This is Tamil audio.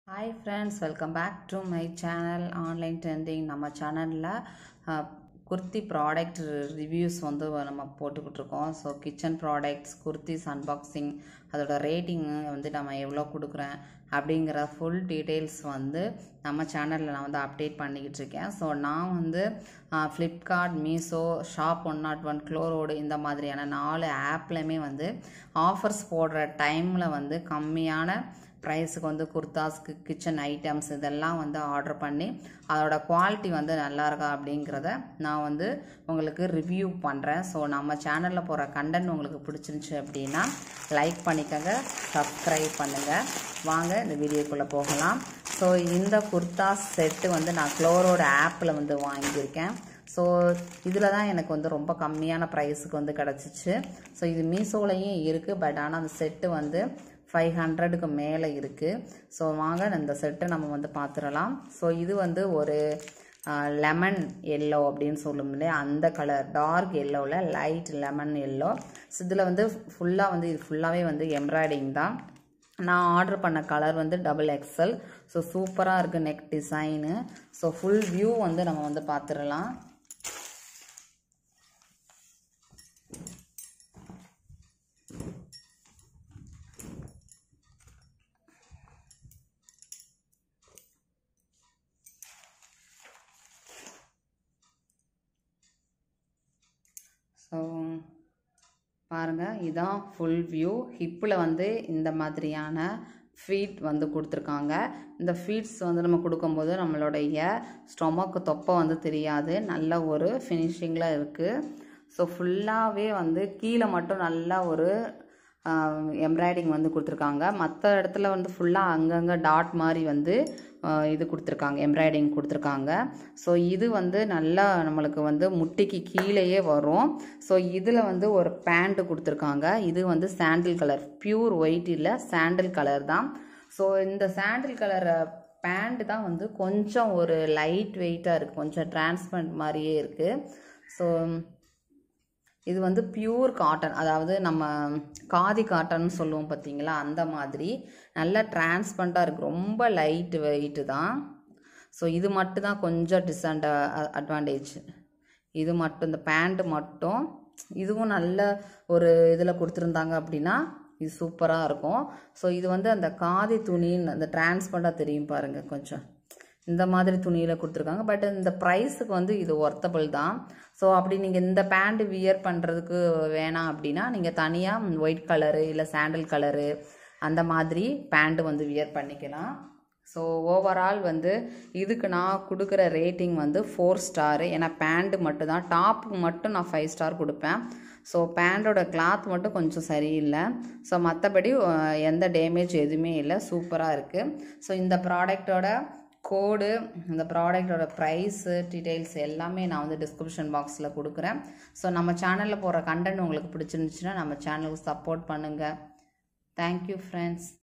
Hi friends, welcome back to my channel online trending. நம்ம சேனல்ல kurti product reviews வந்து நம்ம போட்டுக்கிட்டு இருக்கோம். So kitchen products kurtis unboxing அதோட ரேட்டிங் வந்து நம்ம எவ்வளோ கொடுக்குறேன் அப்படிங்கிற ஃபுல் டீட்டெயில்ஸ் வந்து நம்ம சேனலில் நான் வந்து அப்டேட் பண்ணிக்கிட்டு இருக்கேன். ஸோ நான் வந்து ஃப்ளிப்கார்ட், மீஷோ, ஷாப் 101, க்ளோரோடு இந்த மாதிரியான 4 ஆப்லையுமே வந்து ஆஃபர்ஸ் போடுற டைமில் வந்து கம்மியான ப்ரைஸுக்கு வந்து குர்தாஸ்க்கு கிச்சன் ஐட்டம்ஸ் இதெல்லாம் வந்து ஆர்டர் பண்ணி அதோட குவாலிட்டி வந்து நல்லா இருக்கா அப்படிங்கிறத நான் வந்து உங்களுக்கு ரிவ்யூ பண்ணுறேன். ஸோ நம்ம சேனலில் போகிற கண்டென்ட் உங்களுக்கு பிடிச்சிருந்துச்சி அப்படின்னா லைக் பண்ணிக்கோங்க, சப்ஸ்கிரைப் பண்ணுங்கள். வாங்க இந்த வீடியோக்குள்ளே போகலாம். ஸோ இந்த குர்தாஸ் செட்டு வந்து நான் க்ளோரோட ஆப்பில் வந்து வாங்கியிருக்கேன். ஸோ இதில் தான் எனக்கு வந்து ரொம்ப கம்மியான ப்ரைஸுக்கு வந்து கிடச்சிச்சு. ஸோ இது மீஷோலையும் இருக்குது, பட் ஆனால் அந்த செட்டு வந்து 500க்கு மேலே இருக்குது. ஸோ வாங்க இந்த செட்டை நம்ம வந்து பார்த்துடலாம். ஸோ இது வந்து ஒரு லெமன் எல்லோ அப்படின்னு சொல்லும் இல்லையா, அந்த கலர் டார்க் எல்லோவில் லைட் லெமன் எல்லோ. ஸோ இதில் வந்து ஃபுல்லாக வந்து இது ஃபுல்லாகவே வந்து எம்ப்ராய்டிங் தான். நான் ஆர்டர் பண்ண கலர் வந்து XXL. ஸோ சூப்பராக இருக்குது neck design. So full view வந்து நம்ம வந்து பார்த்துடலாம். ஸோ பாருங்கள், இதுதான் ஃபுல் வியூ. ஹிப்பில் வந்து இந்த மாதிரியான ஃபீட் வந்து கொடுத்துருக்காங்க. இந்த ஃபீட்ஸ் வந்து நம்ம கொடுக்கும்போது நம்மளுடைய ஸ்டொமக்கு தொப்பை வந்து தெரியாது, நல்ல ஒரு ஃபினிஷிங்கில் இருக்குது. ஸோ ஃபுல்லாகவே வந்து கீழே மட்டும் நல்லா ஒரு எம்ப்ராய்டிங் வந்து கொடுத்துருக்காங்க. மற்ற இடத்துல வந்து ஃபுல்லாக அங்கங்கே டாட் மாதிரி வந்து இது கொடுத்துருக்காங்க, எம்ப்ராய்டிங் கொடுத்துருக்காங்க. ஸோ இது வந்து நல்லா நம்மளுக்கு வந்து முட்டிக்கு கீழேயே வரும். ஸோ இதில் வந்து ஒரு பேண்ட் கொடுத்துருக்காங்க. இது வந்து சாண்டில் கலர், பியூர் ஒயிட் இல்லை, சாண்டில் கலர் தான். ஸோ இந்த சாண்டில் கலர் பேண்ட் தான் வந்து கொஞ்சம் ஒரு லைட் வெயிட்டாக இருக்குது, கொஞ்சம் டிரான்ஸ்பரண்ட் மாதிரியே இருக்குது. ஸோ இது வந்து பியூர் காட்டன், அதாவது நம்ம காதி காட்டன் சொல்லுவோம் பார்த்தீங்களா, அந்த மாதிரி நல்லா டிரான்ஸ்பரண்ட்டாக இருக்குது, ரொம்ப லைட் வெயிட்டு தான். ஸோ இது மட்டும் தான் கொஞ்சம் அட்வான்டேஜ். இது மட்டும், இந்த பேண்ட் மட்டும். இதுவும் நல்ல ஒரு இதில் கொடுத்துருந்தாங்க அப்படின்னா இது சூப்பராக இருக்கும். ஸோ இது வந்து அந்த காதி துணின்னு அந்த டிரான்ஸ்பரண்ட்டாக தெரியும் பாருங்கள், கொஞ்சம் இந்த மாதிரி துணியில் கொடுத்துருக்காங்க. பட் இந்த ப்ரைஸுக்கு வந்து இது ஒர்த்தபிள் தான். ஸோ அப்படி நீங்கள் இந்த பேண்ட் வியர் பண்ணுறதுக்கு வேணாம் அப்படின்னா நீங்கள் தனியாக ஒயிட் கலரு இல்லை சாண்டில் கலரு அந்த மாதிரி பேண்ட் வந்து வியர் பண்ணிக்கலாம். ஸோ ஓவரால் வந்து இதுக்கு நான் கொடுக்குற ரேட்டிங் வந்து 4 ஸ்டாரு. ஏன்னா பேண்ட்டு மட்டும் தான், டாப்புக்கு மட்டும் நான் 5 ஸ்டார் கொடுப்பேன். ஸோ பேண்டோட கிளாத் மட்டும் கொஞ்சம் சரியில்லை. ஸோ மற்றபடி எந்த டேமேஜ் எதுவுமே இல்லை, சூப்பராக இருக்குது. ஸோ இந்த ப்ராடக்டோட கோடு, இந்த ப்ராடக்டோட ப்ரைஸு டீட்டெயில்ஸ் எல்லாமே நான் வந்து டிஸ்கிரிப்ஷன் பாக்ஸில் கொடுக்குறேன். ஸோ நம்ம சேனலில் போகிற கண்டென்ட் உங்களுக்கு பிடிச்சிருந்துச்சுன்னா நம்ம சேனலுக்கு சப்போர்ட் பண்ணுங்கள். Thank you friends.